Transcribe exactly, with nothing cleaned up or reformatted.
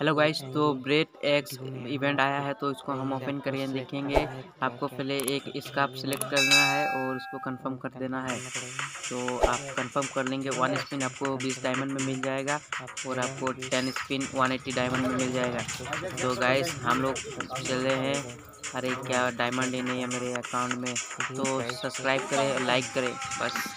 Hello guys, तो bread X event आया है तो इसको हम ओपन करके देखेंगे। आपको पहले एक स्कार्फ सिलेक्ट करना है और उसको कंफर्म कर देना है। तो आप कंफर्म कर लेंगे, वन स्पिन आपको बीस डायमंड में मिल जाएगा और आपको ten spin one eighty diamond में मिल जाएगा। तो गाइस हम लोग चल रहे हैं। अरे क्या डायमंड ही नहीं है मेरे अकाउंट में, तो सब्सक्राइब करें, लाइक करें बस।